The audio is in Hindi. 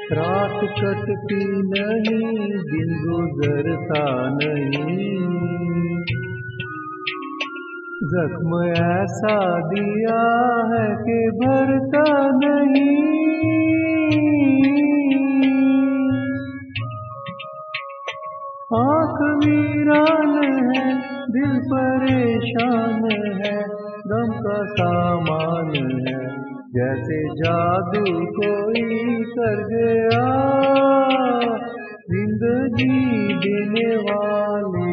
रात कटती नहीं, दिन गुजरता नहीं, जख्म ऐसा दिया है कि भरता नहीं। आँख वीरान है, दिल परेशान है, गम का सामान है, जैसे जादू कोई कर गया, जिंदगी देने वाले